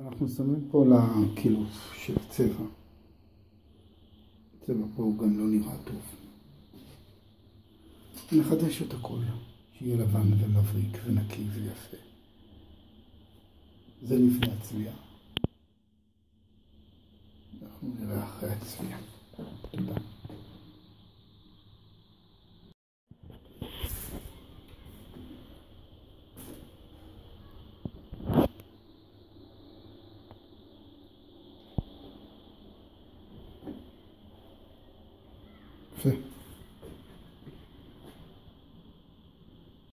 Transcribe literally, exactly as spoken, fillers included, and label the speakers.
Speaker 1: אנחנו שמים פה לקילוף של צבע. הצבע פה הוא גם לא נראה טוב. נחדש את הכל, שיהיה לבן ומבריק ונקי ויפה. זה לפני הצביעה. אנחנו נראה אחרי הצביעה. תודה. יפה.